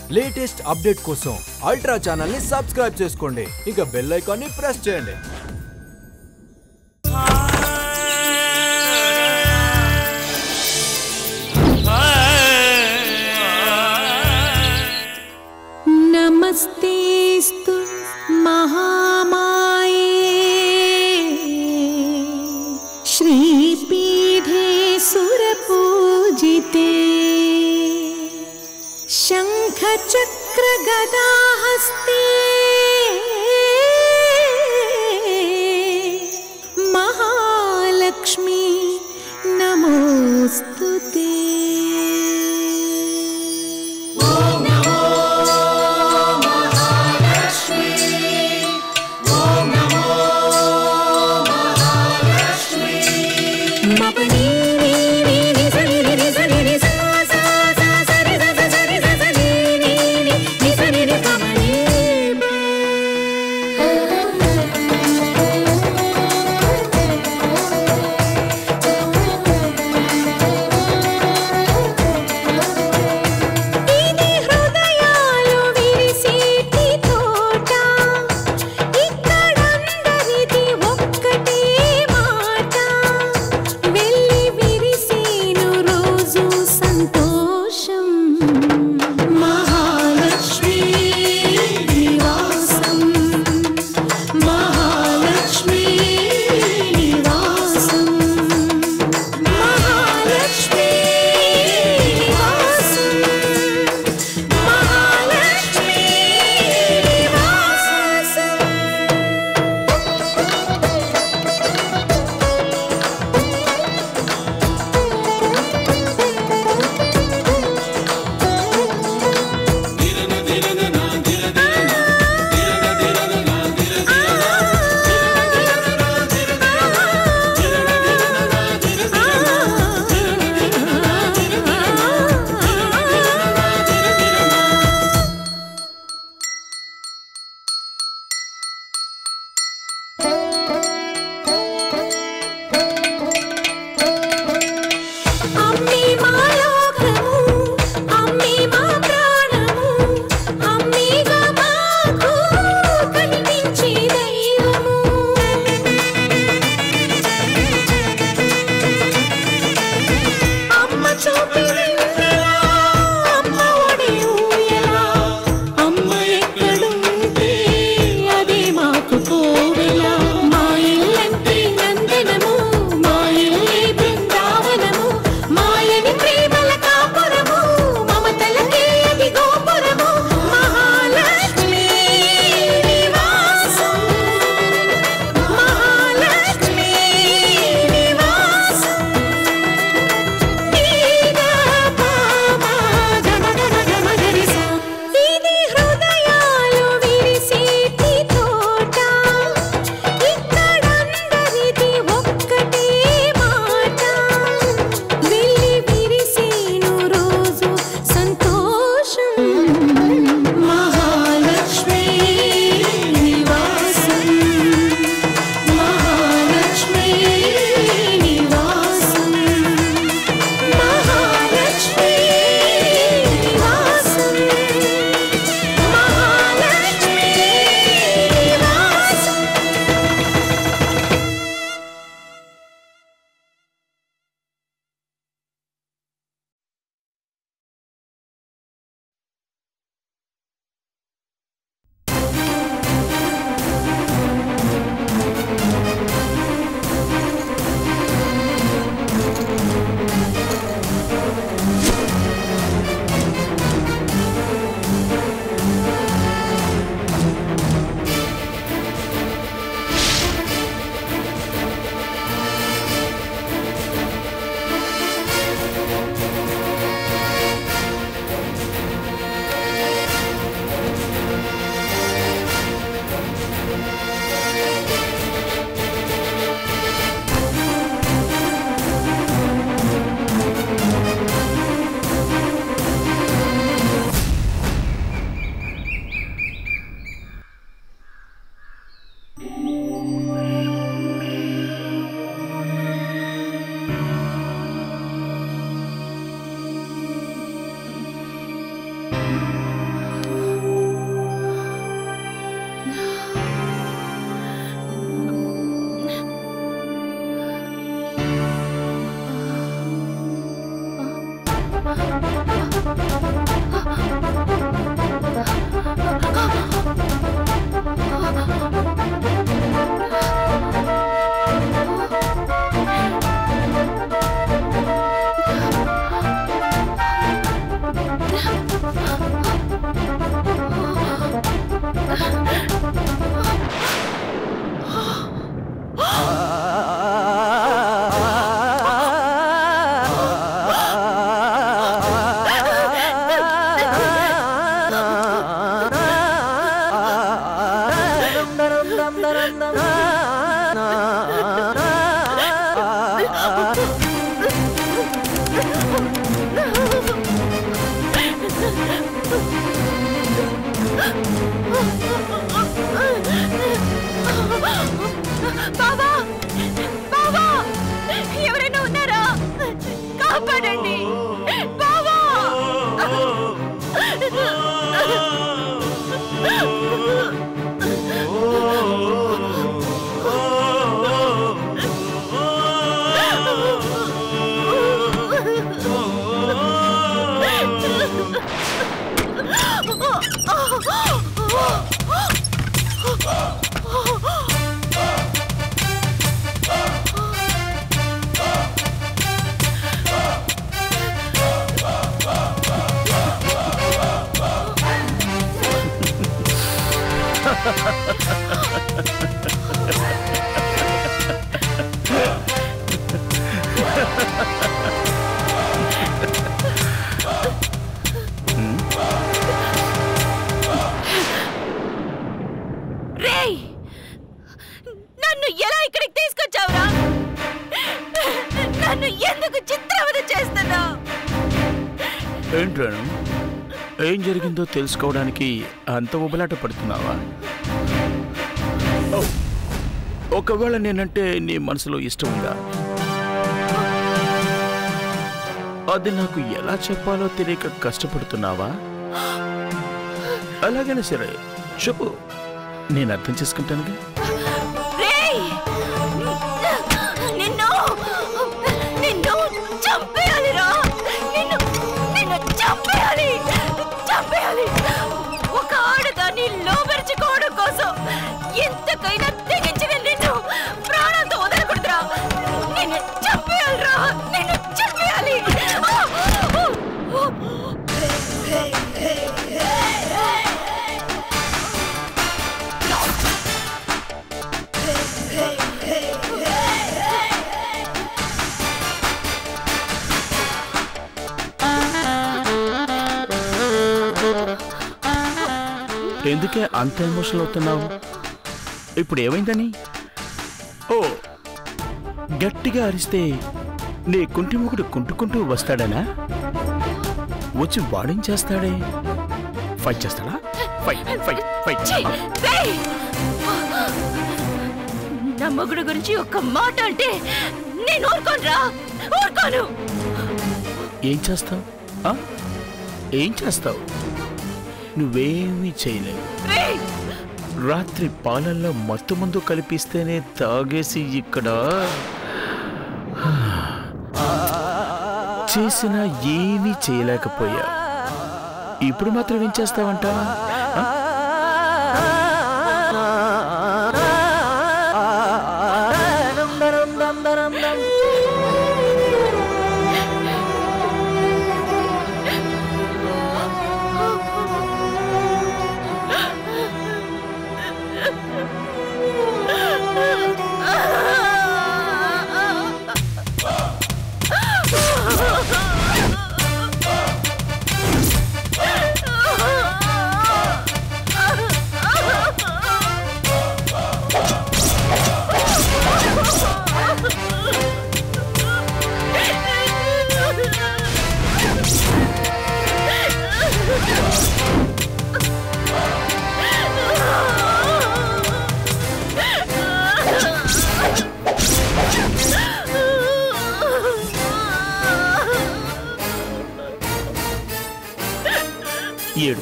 Latest update కోసం ultra channel ని subscribe చేసుకోండి. ఇక బెల్ ఐకాన్ ని ప్రెస్ చేయండి. నమస్తేస్తు మహామాయే శ్రీపీఠే సురపూజితే శంఖ చక్ర గదాహస్తే మహాలక్ష్మి నమోస్తుతే. బాబా బాబా ఎవరైనా ఉన్నారా? కాపాడండి బాబా. నన్ను ఎలా ఇక్కడికి తీసుకొచ్చావురా? నన్ను ఎందుకు చిత్రవద చేస్తున్నావు? ఏంట్రాను, ఏం జరిగిందో తెలుసుకోవడానికి అంత ఉబలాట పడుతున్నావా? ఒకవేళ నేనంటే నీ మనసులో ఇష్టం ఉందా? అది నాకు ఎలా చెప్పాలో తెలియక కష్టపడుతున్నావా? అలాగనే సరే చెప్పు, నేను అర్థం చేసుకుంటానుగా. నిన్ను చంపేయాలిరా, నిన్ను చంపేయాలి. ఒక ఆడదాన్ని లోబెరుచుకోవడం కోసం ఎంతకైనా తెగించిన నిన్ను ప్రాణాలతో వదలకూడదురా. నిన్ను చంపేయాలిరా, నిన్ను చంపేయాలి. ఎందుకే అంత ఎమోషనల్ అవుతున్నావు? ఇప్పుడు ఏమైందని? ఓ, గట్టిగా అరిస్తే నీ కుంటిముకుడు కుంటుకుంటూ వస్తాడనా? వచ్చి వాడించేస్తాడే. ఫైట్ చేస్తాడా? ఫైట్. నా మొగుడు గురించి ఒక్క మాట అంటే నేను ఊరుకోను. ఏం చేస్తావు? నువ్వేమీ చేయలేవు. రాత్రి పాలల్లో మత్తు మందు కలిపిస్తేనే తాగేసి ఇక్కడ చేసినా ఏమీ చేయలేకపోయా. ఇప్పుడు మాత్రం ఏం చేస్తావంట? ఏడు,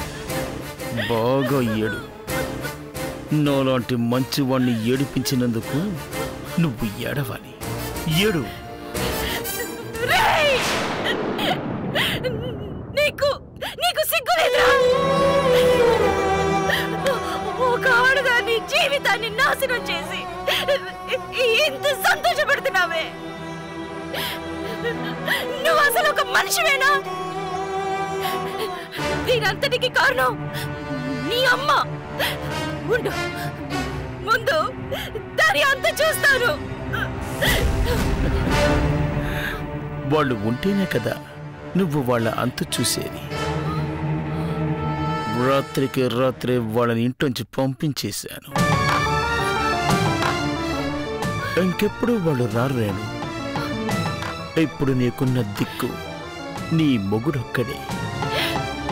బాగా ఏడు. నాలాంటి మంచివాణ్ణి ఏడిపించినందుకు నువ్వు ఏడవాలి. ఏడు. నీకు సిగ్గులేదురా? ఒక ఆడదాన్ని జీవితాన్ని నాశనం చేసి ఇంత సంతోషపడుతున్నావే. నువ్వు అసలు ఒక మనిషివేనా? దీనంతటికి కారణం నీ అమ్మ. ఉండు, ముందు దాని అంత చూస్తాను. వాళ్ళు ఉంటేనే కదా నువ్వు వాళ్ళ అంతు చూసేది. రాత్రికి రాత్రే వాళ్ళని ఇంట్లోంచి పంపించేశాను. ఇంకెప్పుడు వాళ్ళు రారేను. ఇప్పుడు నీకున్న దిక్కు నీ మొగుడొక్కడే.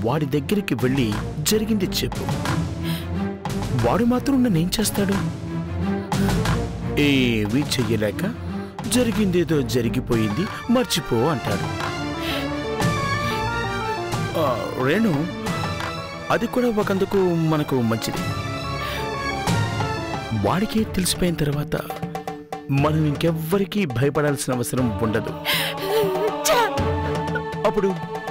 వాడి దగ్గరికి వెళ్ళి జరిగింది చెప్పు. వాడు మాత్రం నన్నేం చేస్తాడు? ఏమీ చెయ్యలేక జరిగిందేదో జరిగిపోయింది మర్చిపో అంటాడు. రేణు, అది కూడా ఒకందుకు మనకు మంచిది. వాడికి తెలిసిపోయిన తర్వాత మనం ఇంకెవ్వరికీ భయపడాల్సిన అవసరం ఉండదు. అప్పుడు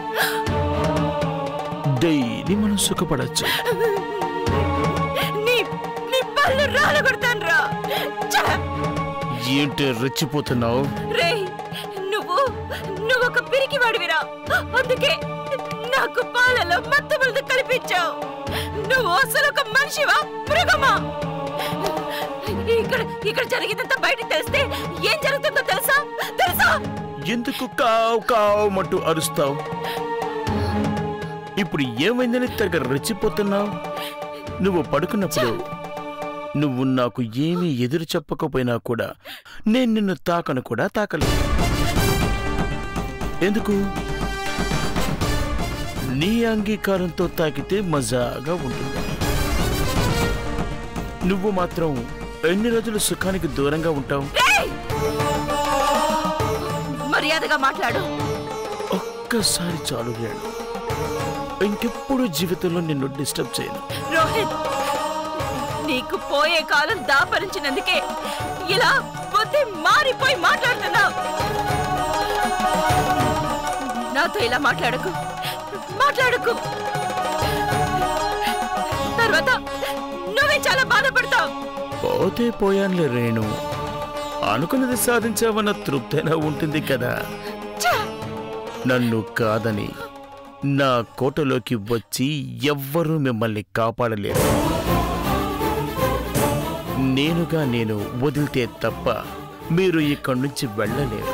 డైలీ మనం సుఖపడచ్చు. ఏంటి రెచ్చిపోతున్నావు? నువ్వు ఒక పిరికి వాడివిరా, అందుకే నాకు పాలలో మత్తములతో కల్పించావు. నువ్వు అసలు ఒక మనిషివా మృగమా? ఇక్కడ జరిగిందంతా బయటకు తెలిస్తే ఏం జరుగుతుందో తెలుసా? ఎందుకు కావు కావమంటూ అరుస్తావు? ఇప్పుడు ఏమైందని తెగ రెచ్చిపోతున్నావు? నువ్వు పడుకున్నప్పుడు నువ్వు నాకు ఏమీ ఎదురు చెప్పకపోయినా కూడా నేను నిన్ను తాకను కూడా తాకలేదు. ఎందుకు? నీ అంగీకారంతో తాకితే మజాగా ఉంటుంది. నువ్వు మాత్రం ఎన్ని రోజులు సుఖానికి దూరంగా ఉంటావు? మర్యాదగా మాట్లాడు. ఒక్కసారి చాలు రేణు, ఇంకెప్పుడు జీవితంలో నిన్ను డిస్టర్బ్ చేయను. రోహిత్, నీకు పోయే కాలం దాపరించినందుకే ఇలా బుద్ధి మారిపోయి మాట్లాడుతున్నావు. నాతో ఇలా మాట్లాడకు. తర్వాత నువ్వే చాలా బాధపడతావు. పోతే పోయానులే రేణు, అనుకున్నది సాధించావన్న తృప్తైనా ఉంటుంది కదా. నన్ను కాదని నా కోటలోకి వచ్చి ఎవ్వరూ మిమ్మల్ని కాపాడలేరు. నేను వదిలితే తప్ప మీరు ఇక్కడి నుంచి వెళ్ళలేరు.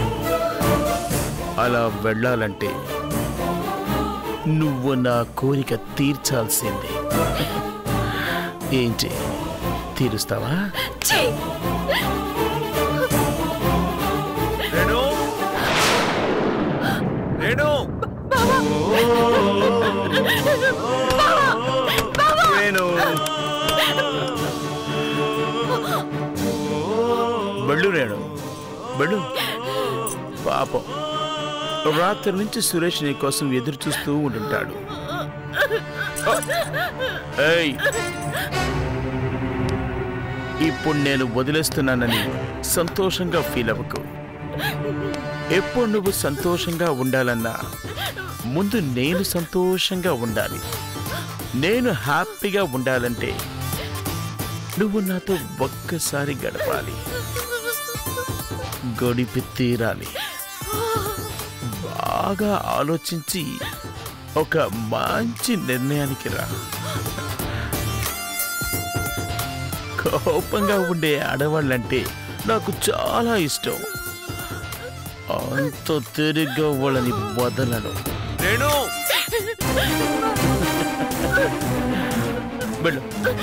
అలా వెళ్ళాలంటే నువ్వు నా కోరిక తీర్చాల్సిందే. ఏంటి, తీరుస్తావా? వెళ్ళు రేణు, వెళ్ళు. పాపం, రాత్రి నుంచి సురేష్ నీ కోసం ఎదురు చూస్తూ ఉంటుంటాడు. ఇప్పుడు నేను వదిలేస్తున్నానని సంతోషంగా ఫీల్ అవ్వకు. ఎప్పుడు నువ్వు సంతోషంగా ఉండాలన్నా ముందు నేను సంతోషంగా ఉండాలి. నేను హ్యాపీగా ఉండాలంటే నువ్వు నాతో ఒక్కసారి గడపాలి, గడిపి తీరాలి. బాగా ఆలోచించి ఒక మంచి నిర్ణయానికి రా. కోపంగా ఉండే ఆడవాళ్ళంటే నాకు చాలా ఇష్టం. అంత తిరిగ్గా వాళ్ళని వదలను. వెళ్ళు.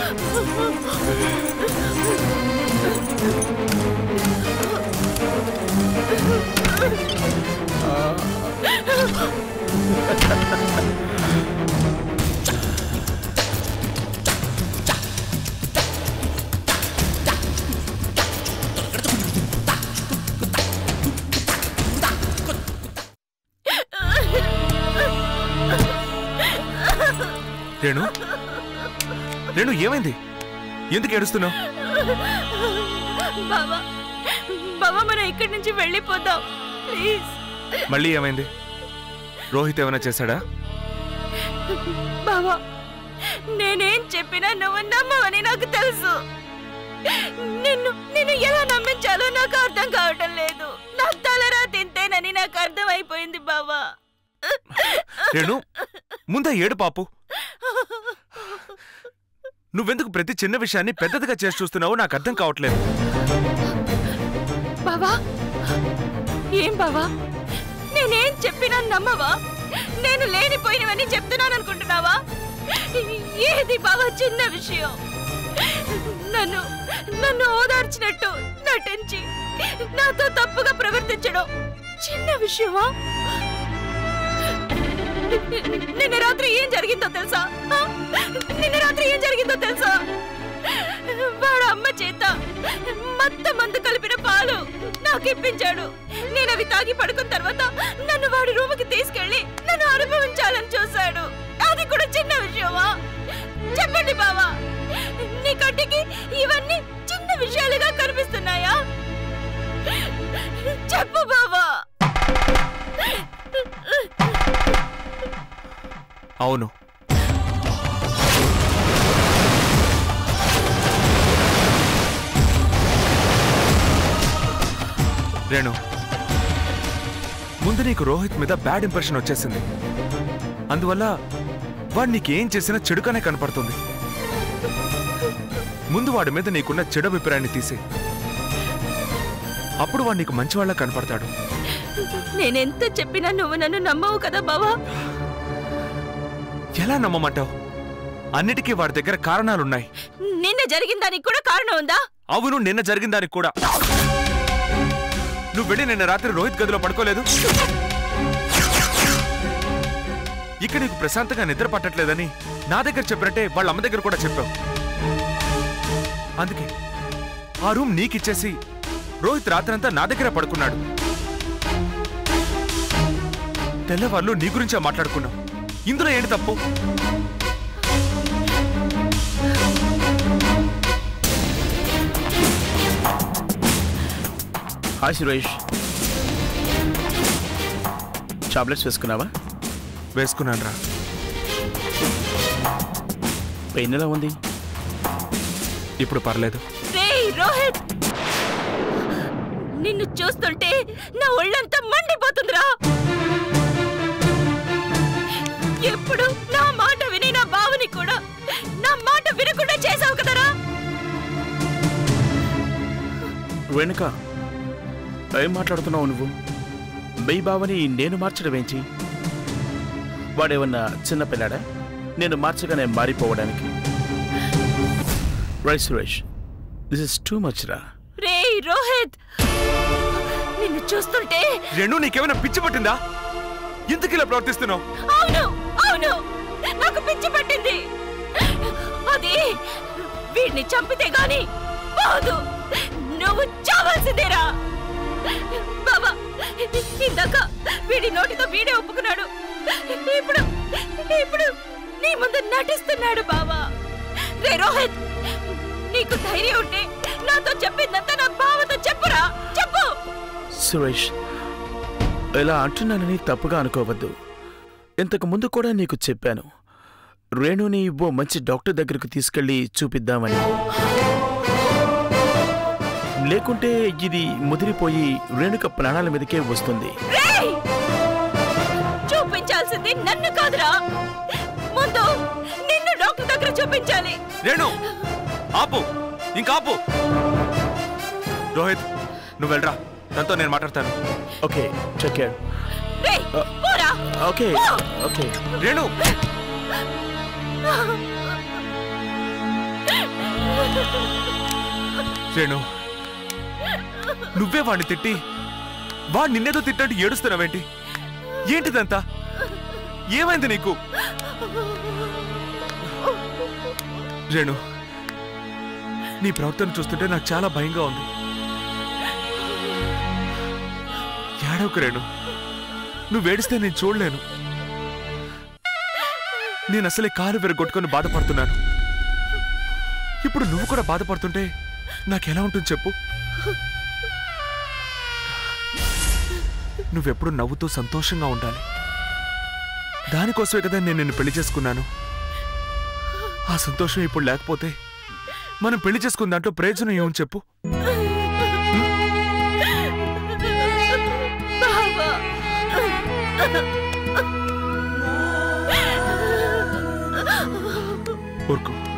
రేణు, రేణు, ఏమైంది? ఎందుకు ఏడుస్తున్నావు? బాబా, మనం ఇక్కడి నుంచి వెళ్ళిపోదాం ప్లీజ్. మళ్ళీ ఏమైంది? రోహిత్ ఏమైనా చేశాడా? బాబా, నేనేం చెప్పినా నువ్వు నమ్మవని నాకు తెలుసు. నిన్ను ఎలా నమ్మించాలో నాకు అర్థం కావటం లేదు. నా తలరా తింటేనని నాకు అర్థమైపోయింది బాబా. రేణు, ముందా ఏడు పాపు. నువ్వెందుకు ప్రతి చిన్న విషయాన్ని పెద్దదిగా చేసి చూస్తున్నావో నాకు అర్థం కావట్లేదు. బాబా, ఏం బాబా, నేనేం చెప్పినా నమ్మవా? నేను లేనిపోయినవని చెప్తున్నాను అనుకుంటున్నావా? ఏది బాబా చిన్న విషయం? నన్ను ఓదార్చినట్టు నటించి నాతో తప్పుగా ప్రవర్తించడం చిన్న విషయమా? నిన్న రాత్రి ఏం జరిగిందో తెలుసా? నిన్న రాత్రి ఏం జరిగిందో తెలుసా? వాడు అమ్మ చేత మత్త మందు కలిపిన పాలు నాకు ఇప్పించాడు. నేను అవి తాగి పడుకున్న తర్వాత నన్ను వాడి రూముకి తీసుకెళ్లి నన్ను అనుభవించాలని చూశాడు. అది కూడా చిన్న విషయమా? చెప్పండి బావా, నీ కంటికి ఇవన్నీ చిన్న విషయాలుగా కనిపిస్తున్నాయా? చెప్పు బావా. అవును, రేణు, ముందు నీకు రోహిత్ మీద బ్యాడ్ ఇంప్రెషన్ వచ్చేసింది. అందువల్ల వాడు నీకేం చేసినా చెడుగానే కనపడుతుంది. ముందు వాడి మీద నీకున్న చెడు అభిప్రాయాన్ని తీసి అప్పుడు వాడు నీకు మంచివాళ్ళ కనపడతాడు. నేనెంత చెప్పినా నువ్వు నన్ను నమ్మవు కదా బావా. ఎలా నమ్మమంటావు? అన్నిటికీ వాడి దగ్గర కారణాలున్నాయి. నిన్న జరిగిన దానికి కూడా కారణం ఉందా? అవును, నిన్న జరిగిన దానికి కూడా. నువ్వు వెళ్ళి నిన్న రాత్రి రోహిత్ గదిలో పడుకోలేదు. ఇక్కడ నీకు ప్రశాంతంగా నిద్ర పట్టట్లేదని నా దగ్గర చెప్పినట్టే వాళ్ళ అమ్మ దగ్గర కూడా చెప్పావు. అందుకే ఆ రూమ్ నీకిచ్చేసి రోహిత్ రాత్రంతా నా దగ్గర పడుకున్నాడు. తెల్లవాళ్ళు నీ గురించే మాట్లాడుకున్నావు. ఇందులో ఏంటి తప్పు? హాయ్ సురేష్, టాబ్లెట్స్ వేసుకున్నావా? వేసుకున్నాను రా. పెయిన్ ఎలా ఉంది? ఇప్పుడు పర్లేదు. రేయ్ రోహిత్, నిన్ను చూస్తుంటే నా ఒళ్ళంతా మండిపోతుందిరా. ఎప్పుడు నా మాట విని నా బావని కూడా నా మాట వినకుండా చేసావు కదరా. వెనుక ఏం మాట్లాడుతున్నావు నువ్వు? బై బావని నేను మార్చడం ఏంటి? వాడేమన్నా చిన్న పిల్లాడా నేను మార్చగానే మారిపోవడానికి? Right Suresh, this is too much రా. రేయ్ రోహిత్, నిన్ను చూస్తుంటే రేణు, నీకేమైనా పిచ్చి పట్టిందా? ఎందుకు ఇలా ప్రవర్తిస్తున్నావు? అవును అవును, నాకు పిచ్చి పట్టింది. అది వీడిని చంపితే గాని పోదు. నువ్వు చావాల్సిందేరా బాబా. ఇందాక వీడి నోటితో వీడే ఒప్పుకున్నాడు. ఇప్పుడు ఇప్పుడు నీ ముందు నటిస్తున్నాడు బాబా. రే రోహిత్, నీకు ధైర్యం ఉంటే నాతో చెప్పిందంతా నా బావతో చెప్పురా, చెప్పు. సురేష్, ఇలా అంటున్నానని తప్పుగా అనుకోవద్దు. ఇంతకు ముందు కూడా నీకు చెప్పాను, రేణుని ఓ మంచి డాక్టర్ దగ్గరకు తీసుకెళ్లి చూపిద్దామని. లేకుంటే ఇది ముదిరిపోయి రేణుక ప్రాణాల మీదకే వస్తుంది. చూపించాల్సింది నన్ను కాదురా, ముందు నిన్ను డాక్టర్ దగ్గర చూపించాలి. రేణు, ఆపు, ఇంకా ఆపు. రోహిత్, నువ్వు వెళ్ళరా, దాంతో నేను మాట్లాడతాను. Okay, take care. Okay okay. Renu, Renu, నువ్వే వాడిని తిట్టి వాడు నిన్నేదో తిట్టినట్టు ఏడుస్తున్నావేంటి? ఏంటిదంతా? ఏమైంది నీకు? రేణు, నీ ప్రవర్తన చూస్తుంటే నాకు చాలా భయంగా ఉంది. ఏడవకు రేణు, నువ్వేడిస్తే నేను చూడలేను. నేను అసలే కారు విరగొట్టుకొని బాధపడుతున్నాను. ఇప్పుడు నువ్వు కూడా బాధపడుతుంటే నాకెలా ఉంటుంది చెప్పు? నువ్వెప్పుడు నవ్వుతూ సంతోషంగా ఉండాలి. దానికోసమే కదా నేను నిన్ను పెళ్లి చేసుకున్నాను. ఆ సంతోషం ఇప్పుడు లేకపోతే మనం పెళ్లి చేసుకున్న దాంట్లో ప్రయోజనం ఏమని చెప్పు? ఊరుకో.